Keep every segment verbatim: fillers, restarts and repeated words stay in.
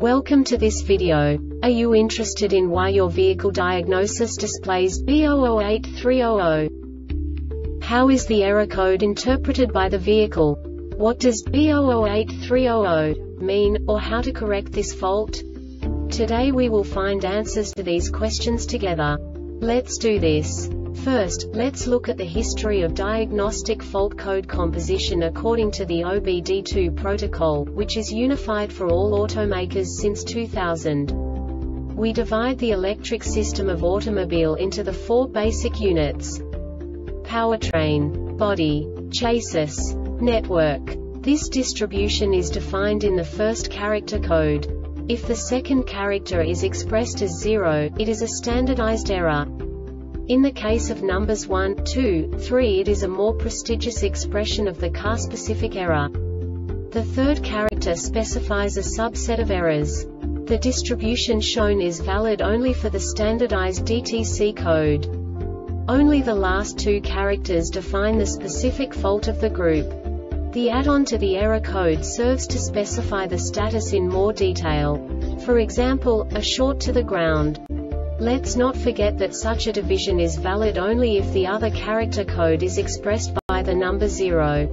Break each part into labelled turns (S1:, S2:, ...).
S1: Welcome to this video. Are you interested in why your vehicle diagnosis displays B zero zero eight three zero zero? How is the error code interpreted by the vehicle? What does B zero zero eight three zero zero mean, or how to correct this fault? Today we will find answers to these questions together. Let's do this. First, let's look at the history of diagnostic fault code composition according to the O B D two protocol, which is unified for all automakers since two thousand. We divide the electric system of automobile into the four basic units: powertrain, body, chassis, network. This distribution is defined in the first character code. If the second character is expressed as zero, it is a standardized error. In the case of numbers one, two, three, it is a more prestigious expression of the car-specific error. The third character specifies a subset of errors. The distribution shown is valid only for the standardized D T C code. Only the last two characters define the specific fault of the group. The add-on to the error code serves to specify the status in more detail. For example, a short to the ground. Let's not forget that such a division is valid only if the other character code is expressed by the number zero.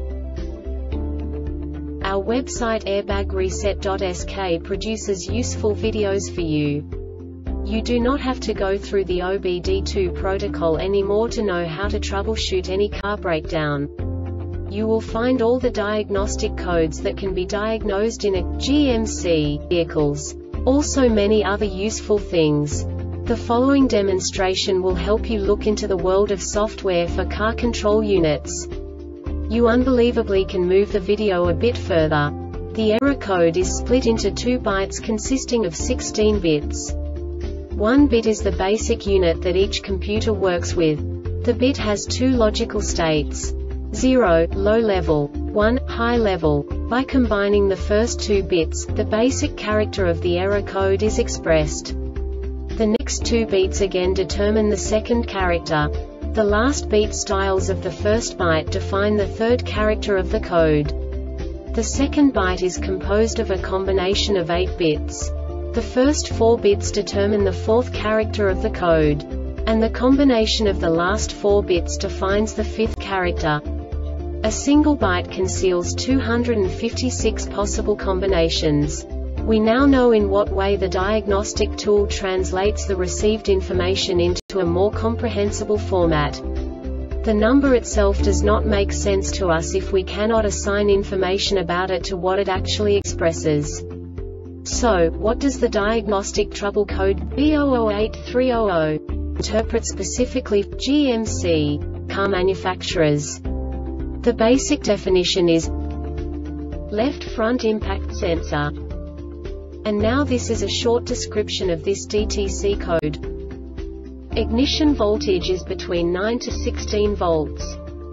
S1: Our website airbag reset dot S K produces useful videos for you. You do not have to go through the O B D two protocol anymore to know how to troubleshoot any car breakdown. You will find all the diagnostic codes that can be diagnosed in a G M C vehicles. Also many other useful things. The following demonstration will help you look into the world of software for car control units. You unbelievably can move the video a bit further. The error code is split into two bytes consisting of sixteen bits. One bit is the basic unit that each computer works with. The bit has two logical states: zero, low level, one, high level. By combining the first two bits, the basic character of the error code is expressed. The next two beats again determine the second character. The last beat styles of the first byte define the third character of the code. The second byte is composed of a combination of eight bits. The first four bits determine the fourth character of the code. And the combination of the last four bits defines the fifth character. A single byte conceals two hundred fifty-six possible combinations. We now know in what way the diagnostic tool translates the received information into a more comprehensible format. The number itself does not make sense to us if we cannot assign information about it to what it actually expresses. So, what does the diagnostic trouble code B zero zero eight three zero zero interpret specifically for G M C car manufacturers? The basic definition is left front impact sensor. And now this is a short description of this D T C code. Ignition voltage is between nine to sixteen volts.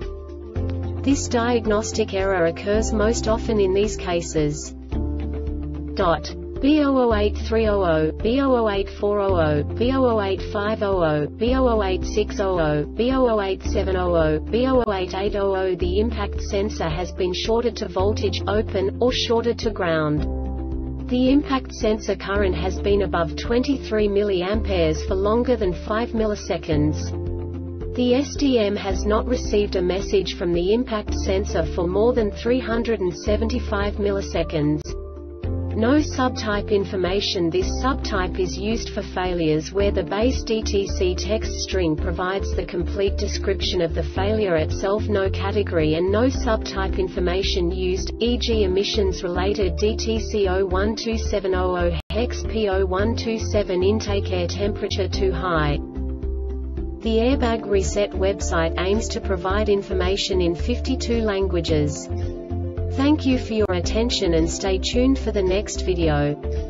S1: This diagnostic error occurs most often in these cases. Dot. B zero zero eight three zero zero, B zero zero eight four zero zero, B zero zero eight five zero zero, B zero zero eight six zero zero, B zero zero eight seven zero zero, B zero zero eight eight zero zero. The impact sensor has been shorted to voltage open, or shorted to ground. The impact sensor current has been above twenty-three milliamperes for longer than five milliseconds. The S D M has not received a message from the impact sensor for more than three hundred seventy-five milliseconds. No subtype information. This subtype is used for failures where the base D T C text string provides the complete description of the failure itself. No category and no subtype information used, for example emissions related D T C zero one two seven zero zero, hex P zero one two seven intake air temperature too high. The Airbag Reset website aims to provide information in fifty-two languages. Thank you for your attention and stay tuned for the next video.